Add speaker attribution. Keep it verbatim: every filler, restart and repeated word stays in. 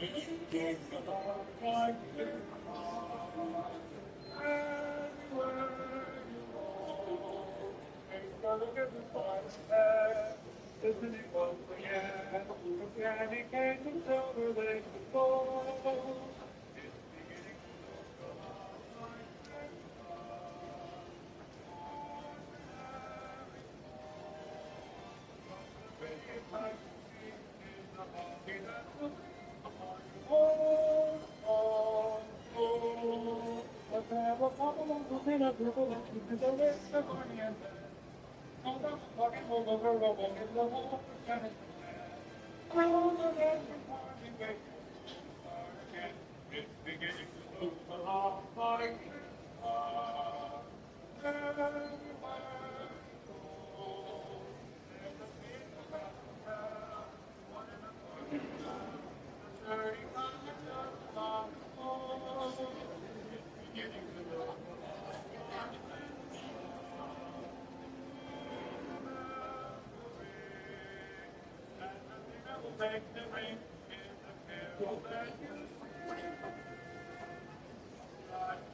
Speaker 1: Isn't it wonderful, yeah? From Granny came from Silver Lake before. It's beginning to look a lot like let's have a couple of little people that keep the list of onions. All the fucking over the rubble in the whole percentage. All the rest of party wait. Start again. It's beginning to look a lot like Christmas. Everywhere you go. There's a people about the town. One in a party town. The thirty concerts of the long It's beginning to look a lot like take the ring in the field that you